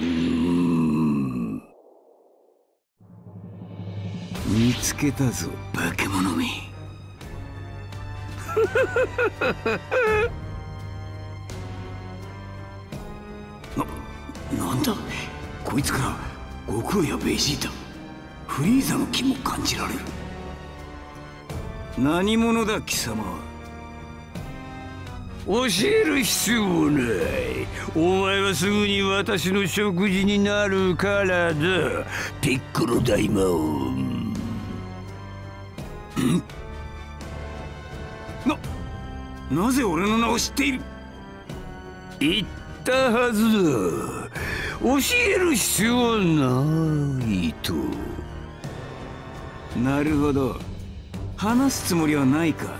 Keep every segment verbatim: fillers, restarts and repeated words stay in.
ん、見つけたぞ、化け物め。な、なんだこいつから悟空やベジータ、フリーザの気も感じられる。何者だ貴様は。教える必要ない。お前はすぐに私の食事になるからだ、ピッコロ大魔王。んな、なぜ俺の名を知っている。言ったはずだ。教える必要はないと。なるほど、話すつもりはないか。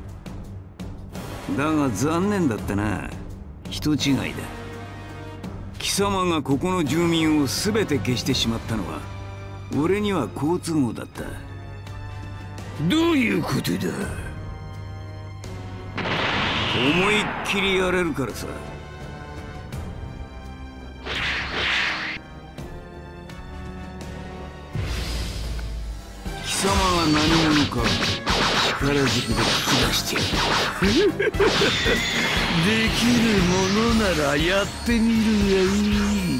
だが残念だったな。人違いだ。貴様がここの住民を全て消してしまったのは俺には好都合だった。どういうことだ。思いっきりやれるからさ。貴様が何者か力ずくで聞き出してやる。できるものならやってみるがいい。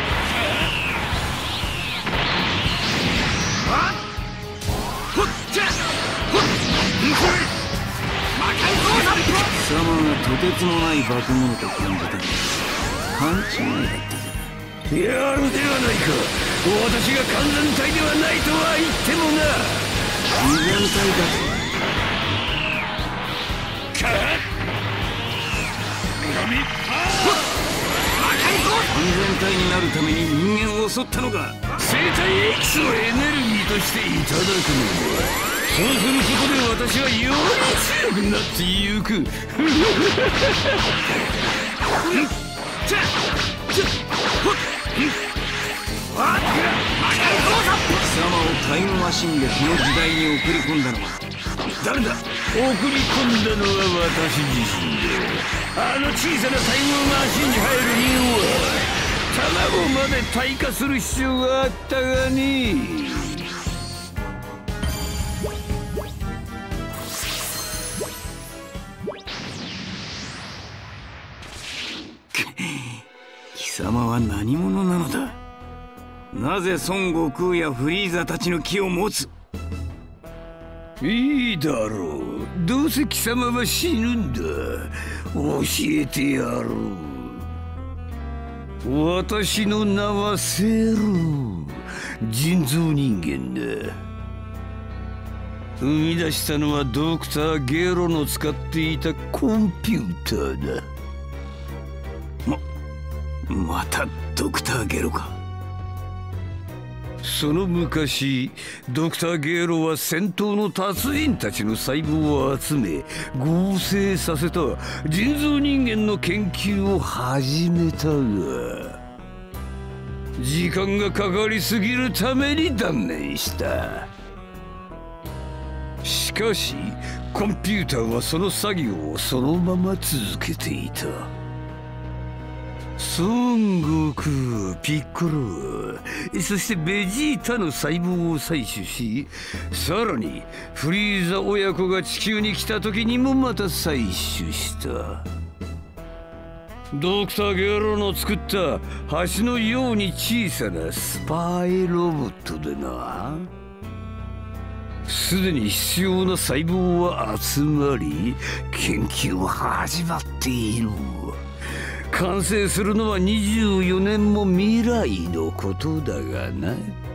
あっほっちゃほっ魔界降参。貴様がとてつもない化け物と感じたが勘違いだったぜ。やるではないか。私が完全体ではないとは言ってもな。完全体だと完全体になるために人間を襲ったのが生体エキスをエネルギーとしていただくのだ。そうすることで私はより強くなってゆく。貴様をタイムマシンでこの時代に送り込んだのは誰だ。送り込んだのは私自身で、あの小さなタイムマシンに入る理由は卵まで退化する必要があったがね。貴様は何者なのだ。なぜ孫悟空やフリーザたちの気を持つ。いいだろう。どうせ貴様は死ぬんだ。教えてやろう。私の名はセル、人造人間だ。生み出したのはドクターゲロの使っていたコンピューターだ。ま、またドクターゲロか。その昔ドクターゲーロは戦闘の達人たちの細胞を集め合成させた人造人間の研究を始めたが時間がかかりすぎるために断念した。しかしコンピューターはその作業をそのまま続けていた。孫悟空、ピッコロ、そしてベジータの細胞を採取し、さらにフリーザ親子が地球に来た時にもまた採取した。ドクターゲロの作った橋のように小さなスパイロボットでな。すでに必要な細胞は集まり研究は始まっている。完成するのはにじゅうよねんも未来のことだがな。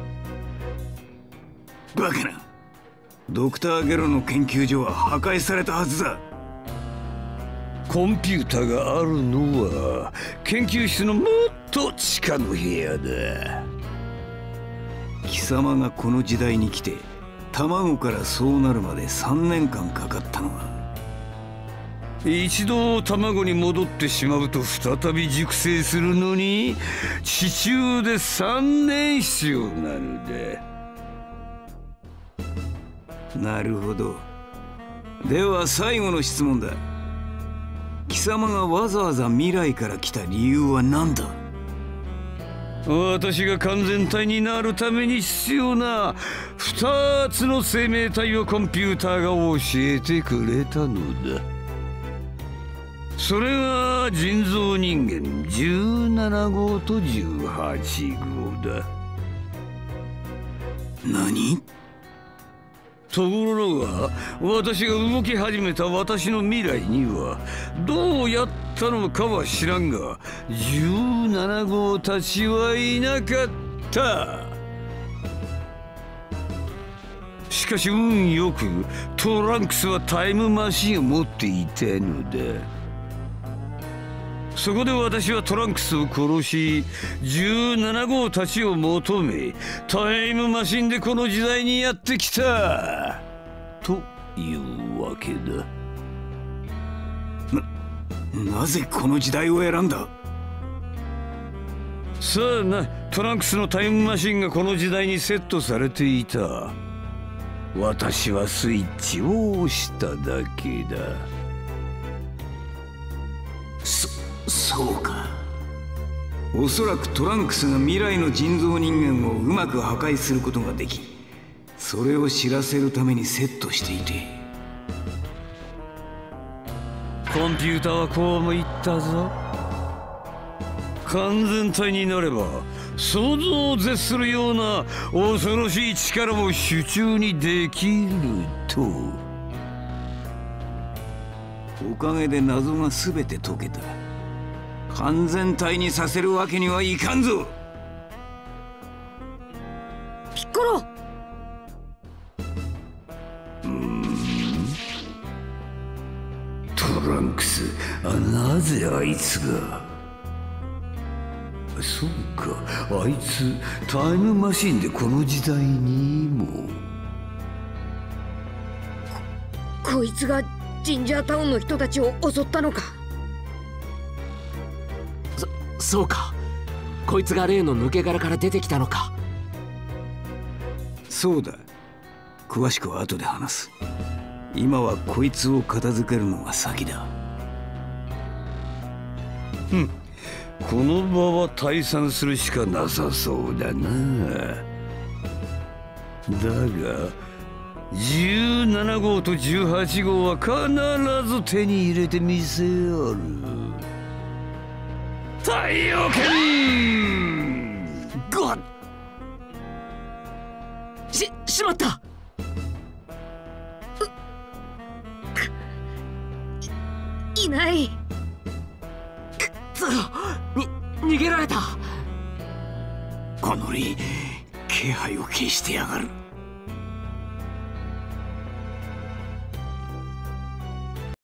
バカな。ドクターゲロの研究所は破壊されたはずだ。コンピューターがあるのは研究室のもっと地下の部屋だ。貴様がこの時代に来て卵からそうなるまでさんねんかんかかったのは、一度卵に戻ってしまうと再び熟成するのに地中でさんねん必要なのだ。なるほど。では最後の質問だ。貴様がわざわざ未来から来た理由は何だ。 私が完全体になるために必要なふたつの生命体をコンピューターが教えてくれたのだ。それが人造人間じゅうななごうとじゅうはちごうだ。何？ところが私が動き始めた私の未来にはどうやったのかは知らんがじゅうななごうたちはいなかった。しかし運よくトランクスはタイムマシンを持っていたのだ。そこで私はトランクスを殺しじゅうななごうたちを求めタイムマシンでこの時代にやってきたというわけだ。な、なぜこの時代を選んだ？さあな、トランクスのタイムマシンがこの時代にセットされていた。私はスイッチを押しただけだ。そそうか。おそらくトランクスが未来の人造人間をうまく破壊することができ、それを知らせるためにセットしていて。コンピューターはこうも言ったぞ。完全体になれば想像を絶するような恐ろしい力を手中にできると。おかげで謎が全て解けた。完全体にさせるわけにはいかんぞ。 ピッコロ。 うーん、トランクス、あ、なぜあいつが。そうか、あいつタイムマシンでこの時代にも。 こ、こいつがジンジャータウンの人たちを襲ったのか。 そうか、こいつが例の抜け殻から出てきたのか。 そうだ、詳しくは後で話す。今はこいつを片付けるのが先だ。ふん、この場は退散するしかなさそうだな。だがじゅうななごうとじゅうはちごうは必ず手に入れてみせよる。太陽剣！ ゴッ！し、しまった！ い、いない。 くっつに、逃げられた。 このり、気配を消してやがる。